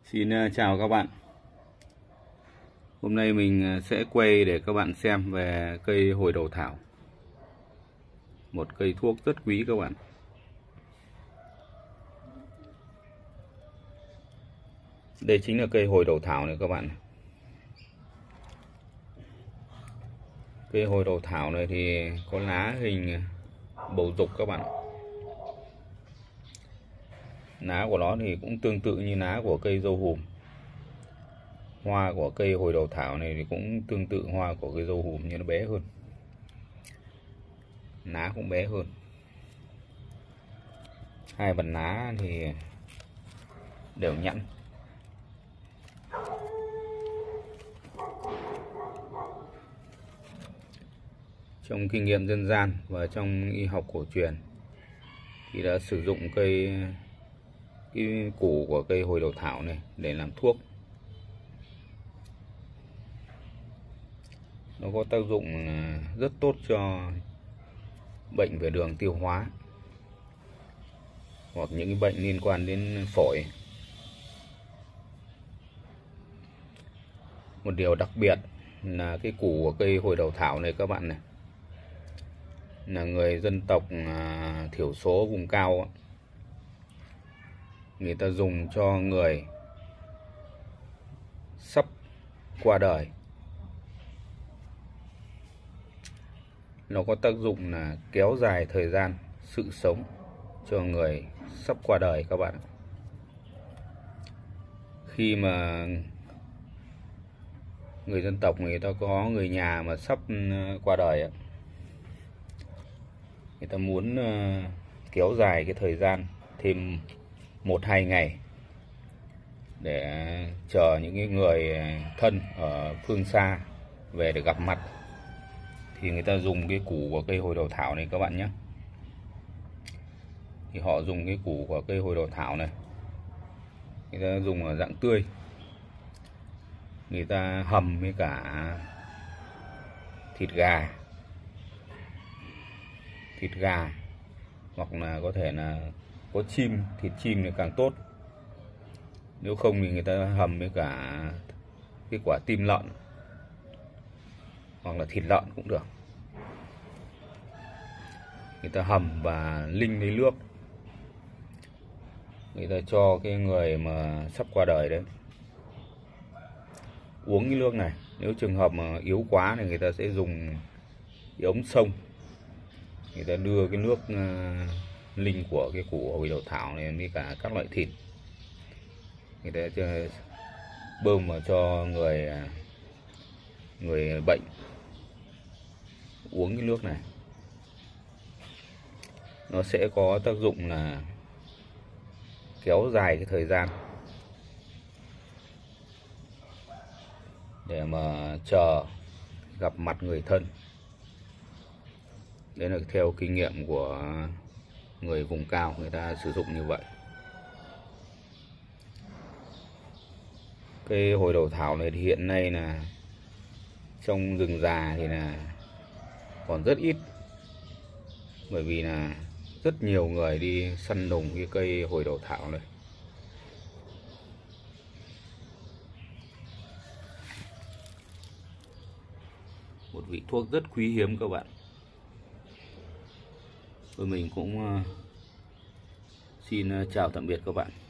Xin chào các bạn. Hôm nay mình sẽ quay để các bạn xem về cây hồi đầu thảo. Một cây thuốc rất quý các bạn. Đây chính là cây hồi đầu thảo này các bạn. Cây hồi đầu thảo này thì có lá hình bầu dục các bạn. Lá của nó thì cũng tương tự như lá của cây dâu hùm. Hoa của cây hồi đầu thảo này thì cũng tương tự hoa của cây dâu hùm nhưng nó bé hơn. Lá cũng bé hơn. Hai phần lá thì đều nhẵn. Trong kinh nghiệm dân gian và trong y học cổ truyền thì đã sử dụng cái củ của cây hồi đầu thảo này để làm thuốc. Nó có tác dụng rất tốt cho bệnh về đường tiêu hóa hoặc những cái bệnh liên quan đến phổi. Một điều đặc biệt là cái củ của cây hồi đầu thảo này các bạn này, là người dân tộc thiểu số vùng cao, người ta dùng cho người sắp qua đời. Nó có tác dụng là kéo dài thời gian sự sống cho người sắp qua đời các bạn. Khi mà người dân tộc người ta có người nhà mà sắp qua đời, người ta muốn kéo dài cái thời gian thêm 1-2 ngày để chờ những cái người thân ở phương xa về để gặp mặt, thì người ta dùng cái củ của cây hồi đầu thảo này các bạn nhé. Thì họ dùng cái củ của cây hồi đầu thảo này, người ta dùng ở dạng tươi, người ta hầm với cả thịt gà hoặc là có thể là có chim, thịt chim thì càng tốt. Nếu không thì người ta hầm với cả cái quả tim lợn hoặc là thịt lợn cũng được. Người ta hầm và ninh lấy nước, người ta cho cái người mà sắp qua đời đấy uống cái nước này. Nếu trường hợp mà yếu quá thì người ta sẽ dùng cái ống sông, người ta đưa cái nước ninh của cái củ hồi đầu thảo này với cả các loại thịt, người ta bơm vào cho người bệnh uống cái nước này. Nó sẽ có tác dụng là kéo dài cái thời gian để mà chờ gặp mặt người thân. Đấy là theo kinh nghiệm của người vùng cao, người ta sử dụng như vậy. Cây hồi đầu thảo này thì hiện nay là trong rừng già thì là còn rất ít, bởi vì là rất nhiều người đi săn lùng cái cây hồi đầu thảo này. Một vị thuốc rất quý hiếm các bạn. Mình cũng xin chào tạm biệt các bạn.